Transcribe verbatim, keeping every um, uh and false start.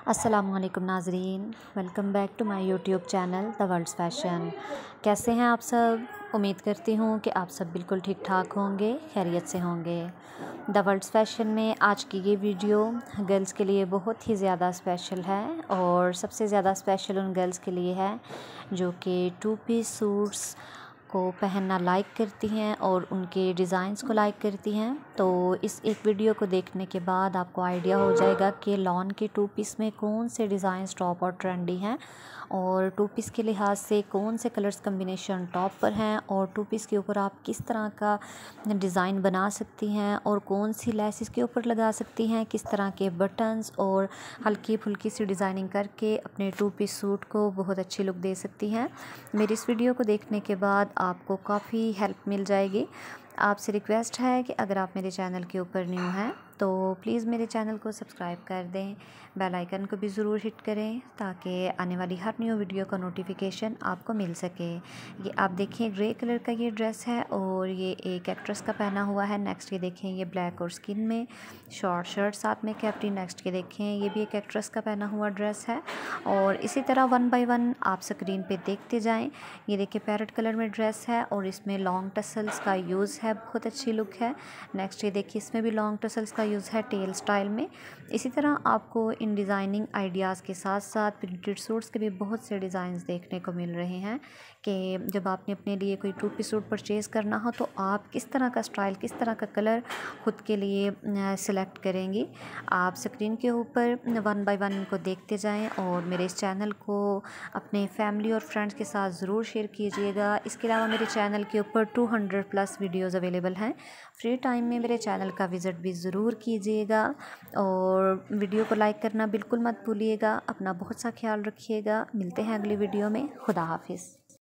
अस्सलामुअलैकुम नाज़रीन, welcome back to my YouTube channel the world's fashion. कैसे हैं आप सब? उम्मीद करती हूँ कि आप सब बिल्कुल ठीक ठाक होंगे, खैरियत से होंगे। द वर्ल्ड्स फैशन में आज की ये वीडियो गर्ल्स के लिए बहुत ही ज़्यादा स्पेशल है और सबसे ज़्यादा स्पेशल उन गर्ल्स के लिए है जो कि टू पीस सूट्स को पहनना लाइक करती हैं और उनके डिज़ाइंस को लाइक करती हैं। तो इस एक वीडियो को देखने के बाद आपको आइडिया हो जाएगा कि लॉन के टू पीस में कौन से डिज़ाइंस टॉप और ट्रेंडी हैं और टू पीस के लिहाज से कौन से कलर्स कम्बिनेशन टॉप पर हैं और टू पीस के ऊपर आप किस तरह का डिज़ाइन बना सकती हैं और कौन सी लेस इसके ऊपर लगा सकती हैं, किस तरह के बटन्स और हल्की फुल्की सी डिज़ाइनिंग करके अपने टू पीस सूट को बहुत अच्छी लुक दे सकती हैं। मेरी इस वीडियो को देखने के बाद आपको काफ़ी हेल्प मिल जाएगी। आपसे रिक्वेस्ट है कि अगर आप मेरे चैनल के ऊपर न्यू हैं तो प्लीज़ मेरे चैनल को सब्सक्राइब कर दें, बेल आइकन को भी ज़रूर हिट करें ताकि आने वाली हर न्यू वीडियो का नोटिफिकेशन आपको मिल सके। ये आप देखें ग्रे कलर का ये ड्रेस है और ये एक एक्ट्रेस का पहना हुआ है। नेक्स्ट ये देखें ये ब्लैक और स्किन में शॉर्ट शर्ट साथ में कैप्री। नेक्स्ट ये देखें ये भी एक एक्ट्रेस का पहना हुआ ड्रेस है और इसी तरह वन बाय वन आप स्क्रीन पे देखते जाएं। ये देखिए पैरेट कलर में ड्रेस है और इसमें लॉन्ग टसल्स का यूज़ है, बहुत अच्छी लुक है। नेक्स्ट ये देखिए इसमें भी लॉन्ग टसल्स का यूज़ है टेल स्टाइल में। इसी तरह आपको इन डिज़ाइनिंग आइडियाज़ के साथ साथ प्रिंटेड सूट्स के भी बहुत से डिज़ाइंस देखने को मिल रहे हैं कि जब आपने अपने लिए कोई टू पीस सूट परचेज़ करना हो तो आप किस तरह का स्टाइल, किस तरह का कलर खुद के लिए सिलेक्ट करेंगी। आप स्क्रीन के ऊपर वन बाय वन इनको देखते जाएं और मेरे इस चैनल को अपने फैमिली और फ्रेंड्स के साथ ज़रूर शेयर कीजिएगा। इसके अलावा मेरे चैनल के ऊपर two hundred plus videos available हैं। फ्री टाइम में मेरे चैनल का विज़िट भी ज़रूर कीजिएगा और वीडियो को लाइक करना बिल्कुल मत भूलिएगा। अपना बहुत सा ख्याल रखिएगा। मिलते हैं अगली वीडियो में। खुदा हाफिज़।